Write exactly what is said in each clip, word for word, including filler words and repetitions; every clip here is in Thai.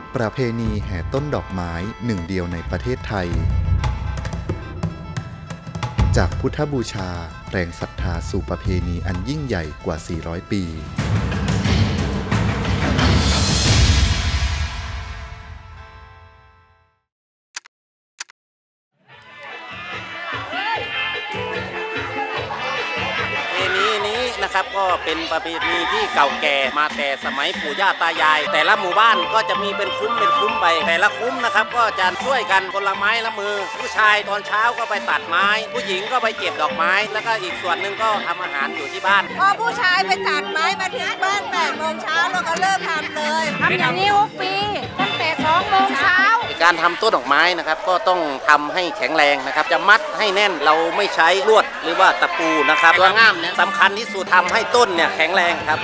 ประเพณีแห่ต้นดอกไม้หนึ่งเดียวในประเทศไทยจากพุทธบูชาแรงศรัทธาสู่ประเพณีอันยิ่งใหญ่กว่าสี่ร้อยปีนะครับก็เป็นประเพณีที่เก่าแก่มาแต่สมัยปู่ย่าตายายแต่ละหมู่บ้านก็จะมีเป็นคุ้มเป็นคุ้มไปแต่ละคุ้มนะครับก็จะช่วยกันคนละไม้ละมือผู้ชายตอนเช้าก็ไปตัดไม้ผู้หญิงก็ไปเก็บดอกไม้แล้วก็อีกส่วนหนึ่งก็ทำอาหารอยู่ที่บ้านพอผู้ชายไปตัดไม้มาถึงบ้านแปดโมงเช้าเราก็เริ่มทำเลยทำอย่างนี้ทุกปีตั้งแต่สองโมงเช้าการทำต้นดอกไม้นะครับก็ต้องทำให้แข็งแรงนะครับจะมัดให้แน่นเราไม่ใช้ลวดหรือว่าตะปูนะครับตัวง่ามเนี่ยสำคัญที่สุดทำให้ต้นเนี่ยแข็งแรงครับ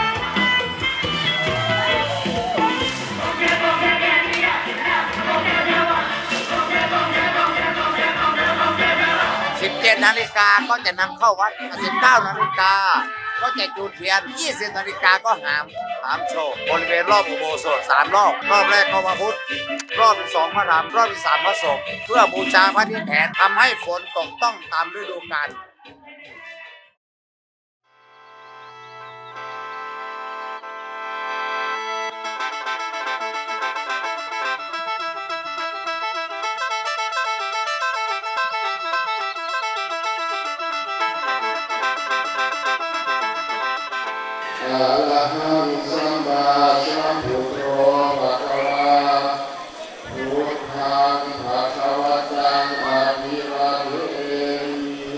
สิบเจ็ดนาฬิกาก็จะนำเข้าวัดสิบเก้านาฬิกาก็จะจุดเทียนยี่สิบนาฬิกาก็หามหามโชว์บริเวณรอบอุโบสถสามรอบรอบแรกก็พระพุทธรอบที่สองพระรามรอบที่สามพระสงฆ์เพื่อบูชาพระทิฏฐานทำให้ฝนตกต้องตามฤดูกาลอะระหังสัมมาสัมพุทโธภะคะวาพุทธังภะคะวะตังอะภิวาเทมิ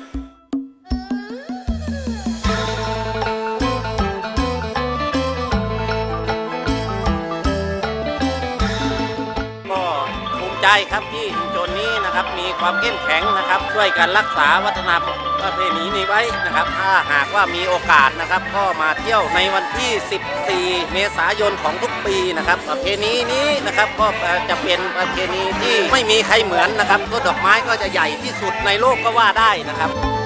ก็ภูมิใจครับที่ชุมชนนี้นะครับมีความเข้มแข็งนะครับช่วยกันรักษาวัฒนธรรมประเพณีนี้ไว้นะครับถ้าหากว่ามีโอกาสนะครับก็มาเที่ยวในวันที่สิบสี่เมษายนของทุกปีนะครับประเพณีนี้นะครับก็จะเป็นประเพณีที่ไม่มีใครเหมือนนะครับต้นดอกไม้ก็จะใหญ่ที่สุดในโลกก็ว่าได้นะครับ